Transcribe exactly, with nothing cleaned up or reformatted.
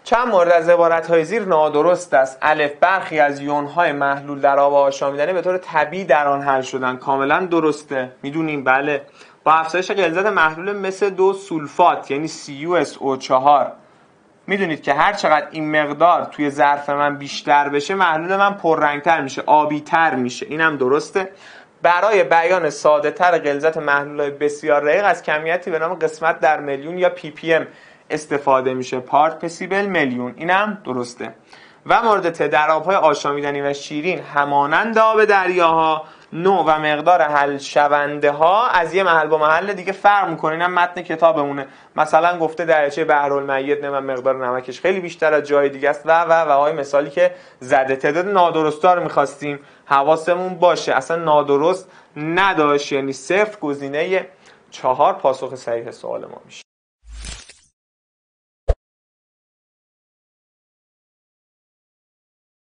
چند مورد از عبارت‌های زیر نادرست است. الف، برخی از یون‌های محلول در آب آشامیدنی به طور طبیعی در آن حل شدن. کاملا درسته، میدونیم بله. با افزایش غلظت محلول مثل دو سولفات یعنی سی یو اس او چهار میدونید که هر چقدر این مقدار توی ظرف من بیشتر بشه محلول من پررنگتر میشه، آبی تر میشه. اینم درسته. برای بیان ساده تر غلظت محلول‌های بسیار رقیق از کمیتی به نام قسمت در میلیون یا پی پی ام استفاده میشه، پارت پر سیبل میلیون. اینم درسته. و مورد ت، در آب‌های آشامیدنی و شیرین همانند آب دریاها نوع و مقدار حل شونده ها از یه محل با محل دیگه فرق میکنه. اینم متن کتابمونه. مثلا گفته دریاچه بحرالمیت نه مقدار نمکش خیلی بیشتر از جای دیگه است و و و های مثالی که زده. تعداد نادرستا رو می‌خواستیم حواسمون باشه. اصلا نادرست نداشت، یعنی صفر. گزینه چهار پاسخ صحیح سوال ما میشه.